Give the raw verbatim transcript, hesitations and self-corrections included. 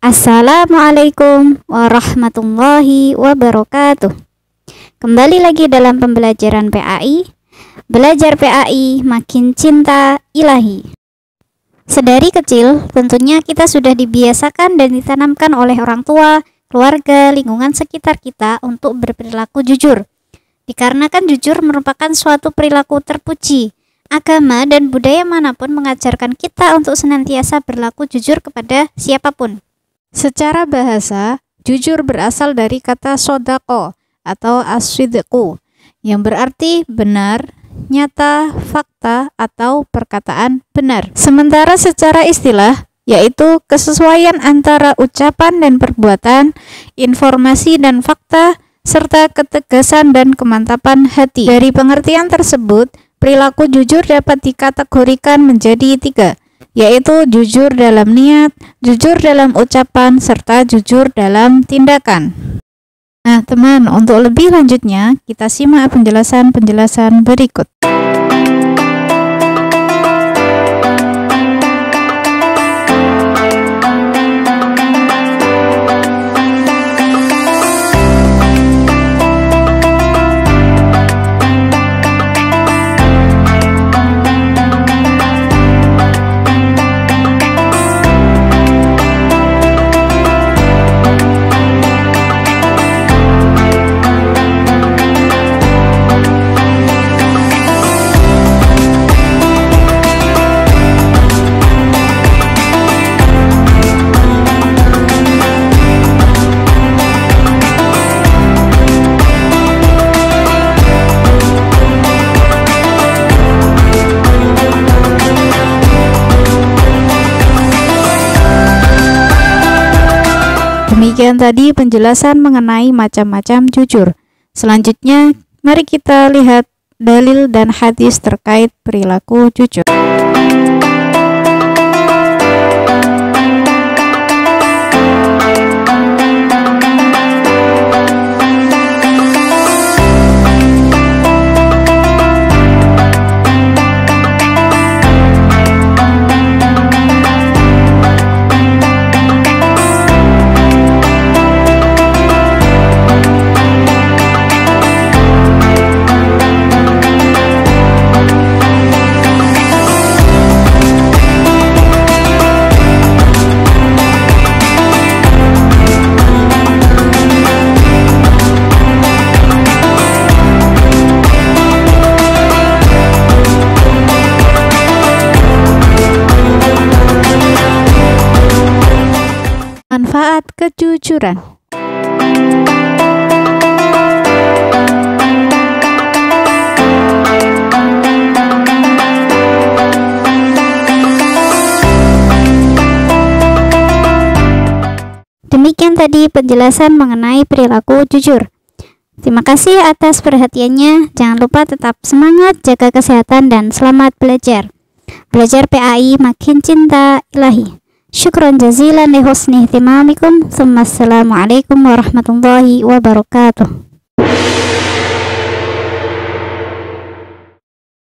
Assalamualaikum warahmatullahi wabarakatuh. Kembali lagi dalam pembelajaran P A I. Belajar P A I makin cinta ilahi. Sedari kecil tentunya kita sudah dibiasakan dan ditanamkan oleh orang tua, keluarga, lingkungan sekitar kita untuk berperilaku jujur. Dikarenakan jujur merupakan suatu perilaku terpuji. Agama dan budaya manapun mengajarkan kita untuk senantiasa berlaku jujur kepada siapapun. Secara bahasa, jujur berasal dari kata sodako atau as-sidqu yang berarti benar, nyata, fakta, atau perkataan benar. Sementara secara istilah, yaitu kesesuaian antara ucapan dan perbuatan, informasi dan fakta, serta ketegasan dan kemantapan hati. Dari pengertian tersebut, perilaku jujur dapat dikategorikan menjadi tiga, yaitu jujur dalam niat, jujur dalam ucapan, serta jujur dalam tindakan. Nah teman, untuk lebih lanjutnya, kita simak penjelasan-penjelasan berikut. Demikian tadi penjelasan mengenai macam-macam jujur. Selanjutnya, mari kita lihat dalil dan hadis terkait perilaku jujur. Manfaat kejujuran. Demikian tadi penjelasan mengenai perilaku jujur. Terima kasih atas perhatiannya. Jangan lupa tetap semangat, jaga kesehatan, dan selamat belajar. Belajar P A I makin cinta ilahi. Syukran jazilan li husni ihtimamikum. Assalamualaikum warahmatullahi wabarakatuh.